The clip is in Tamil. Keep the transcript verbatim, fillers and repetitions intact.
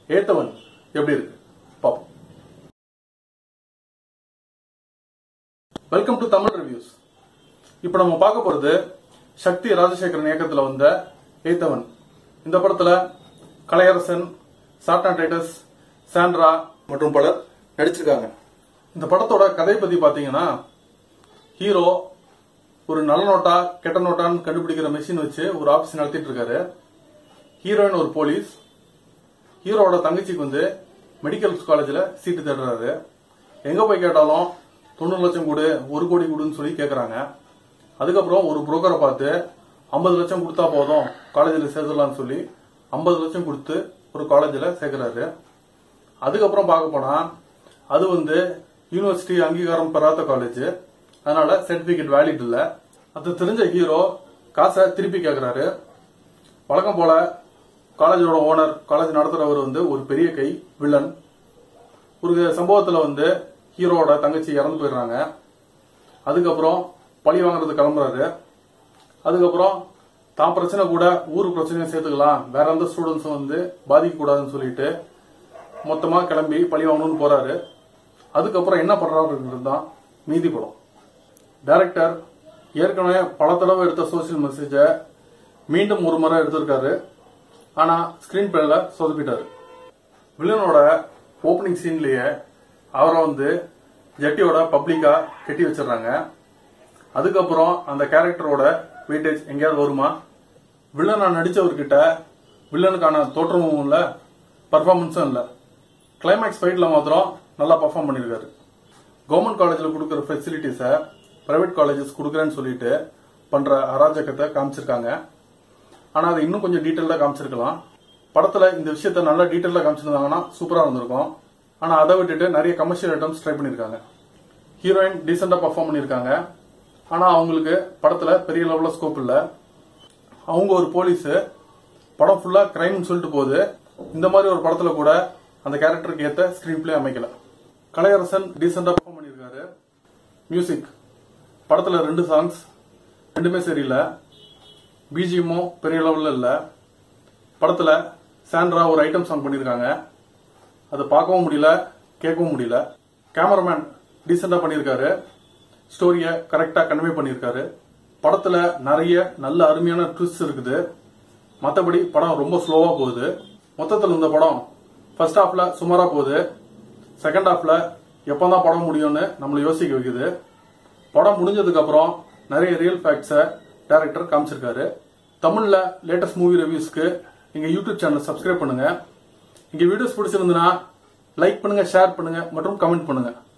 Yeidhavan எப்படி இருக்கு பாப்போம். Welcome to Tamil reviews. இப்போ நம்ம பார்க்க போறது சக்தி ராஜசேகரன் இயக்கத்துல வந்த Yeidhavan. இந்த படத்துல கலையரசன், சாட்னா டைட்டஸ், சாண்ட்ரா மற்றும் பலர் நடிச்சிருக்காங்க. இந்த படத்தோட கதை பத்தி பாத்தீங்கன்னா, ஹீரோ ஒரு நல்ல நோட்டா கெட்ட நோட்டான்னு கண்டுபிடிக்கிற மெஷின் வச்சு ஒரு ஆபீஸ் நடத்திட்டு இருக்காரு. ஹீரோயின் ஒரு போலீஸ். ஹீரோட தங்கச்சிக்கு வந்து மெடிக்கல் காலேஜ்ல சீட்டு தேடுறாரு. எங்க போய் கேட்டாலும் தொண்ணூறு லட்சம் கொடு, ஒரு கோடி கொடுன்னு சொல்லி கேக்குறாங்க. அதுக்கப்புறம் ஒரு புரோக்கரை பார்த்து ஐம்பது லட்சம் கொடுத்தா போதும் காலேஜில் சேர்த்துடலாம்னு சொல்லி ஐம்பது லட்சம் கொடுத்து ஒரு காலேஜில் சேர்க்கிறாரு. அதுக்கப்புறம் பார்க்க போனா அது வந்து யூனிவர்சிட்டி அங்கீகாரம் பெறாத காலேஜ், அதனால சர்டிபிகேட் வேலிட் இல்ல. அது தெரிஞ்ச ஹீரோ காசை திருப்பி கேட்கிறாரு. வழக்கம் போல காலேஜோட ஓனர், காலேஜ் நடத்துறவர் வந்து ஒரு பெரிய கை வில்லன். ஒரு சம்பவத்துல வந்து ஹீரோட தங்கச்சி இறந்து போயிடுறாங்க. அதுக்கப்புறம் பழி வாங்குறது கிளம்புறாரு. அதுக்கப்புறம் தான் பிரச்சனை கூட ஊரு பிரச்சனையும் சேர்த்துக்கலாம், வேற எந்த ஸ்டூடெண்ட்ஸும் வந்து பாதிக்க கூடாதுன்னு சொல்லிட்டு மொத்தமா கிளம்பி பழி வாங்கணும்னு போறாரு. அதுக்கப்புறம் என்ன பண்றாருன்றது தான் மீதி படம். டைரக்டர் ஏற்கனவே பல தடவை எடுத்த சோசியல் மெசேஜ மீண்டும் ஒரு முறை எடுத்திருக்காரு. ஆனா ஸ்கிரீன் பிளேல சொதப்பிட்டாரு. வில்லனோட ஓபனிங் சீன்லயே அவரை வந்து ஜட்டியோட பப்ளிக்கா கட்டி வச்சிடறாங்க. அதுக்கப்புறம் அந்த கேரக்டரோட வெயிட்டேஜ் எங்கேயாவது வருமா? வில்லனா நடிச்சவர்கிட்ட வில்லனுக்கான தோற்றமும் இல்ல, பர்ஃபார்மன்ஸும் இல்ல. கிளைமேக்ஸ் ஃபைட்ல மாத்திரம் நல்லா பர்ஃபார்ம் பண்ணிருக்காரு. கவர்மெண்ட் காலேஜ்ல கொடுக்கற ஃபெசிலிட்டிஸ பிரைவேட் காலேஜஸ் கொடுக்கறேன்னு சொல்லிட்டு பண்ற அராஜகத்தை காமிச்சிருக்காங்க. ஆனா அதை இன்னும் கொஞ்சம் டீட்டெயிலா காமிச்சிருக்கலாம். படத்துல இந்த விஷயத்த நல்லா டீட்டெயிலா காமிச்சிருந்தாங்கன்னா சூப்பரா இருந்திருக்கும். ஆனா அதை விட்டுட்டு நிறைய கமர்ஷியல் ஐட்டம்ஸ் ட்ரை பண்ணிருக்காங்க. ஹீரோயின் டீசெண்டா பர்ஃபார்ம் பண்ணிருக்காங்க. ஆனா அவங்களுக்கு படத்துல பெரிய லெவல்ல ஸ்கோப் இல்ல. அவங்க ஒரு போலீஸ், படம் ஃபுல்லா கிரைம்னு சொல்லிட்டு போகுது. இந்த மாதிரி ஒரு படத்துல கூட அந்த கேரக்டருக்கு ஏத்த ஸ்கிரீன் பிளே அமைக்கல. கலையரசன் டீசெண்டா பர்ஃபார்ம் பண்ணிருக்காரு. மியூசிக் படத்துல ரெண்டு சாங்ஸ் ரெண்டுமே சரியில்லை. பிஜிஎம்மும் பெரிய லெவல்ல இல்ல. படத்துல சாண்ட்ரா ஒரு ஐட்டம் சாங் பண்ணிருக்காங்க. அதை பார்க்கவும் முடியல, கேட்கவும் முடியல. கேமராமேன் டீசெண்டா பண்ணிருக்காரு. ஸ்டோரிய கரெக்டா கன்வே பண்ணிருக்காரு. படத்துல நிறைய நல்ல அருமையான ட்விஸ்ட் இருக்குது. மற்றபடி படம் ரொம்ப ஸ்லோவா போகுது. மொத்தத்தில் இந்த படம் ஃபர்ஸ்ட் ஹாஃப்ல சுமாரா போகுது. செகண்ட் ஹாஃப்ல எப்பதான் படம் முடியும்னு நம்மளை யோசிக்க வைக்குது. படம் முடிஞ்சதுக்கு அப்புறம் நிறைய ரியல் ஃபேக்ட்ஸை டைரக்டர் காமிச்சிருக்காரு. தமிழ்ல லேட்டஸ்ட் மூவி ரிவ்யூஸ்க்கு எங்க யூடியூப் சேனல் சப்ஸ்கிரைப் பண்ணுங்க. எங்க வீடியோஸ் பிடிச்சிருந்ததுன்னா லைக் பண்ணுங்க, ஷேர் பண்ணுங்க மற்றும் கமெண்ட் பண்ணுங்க.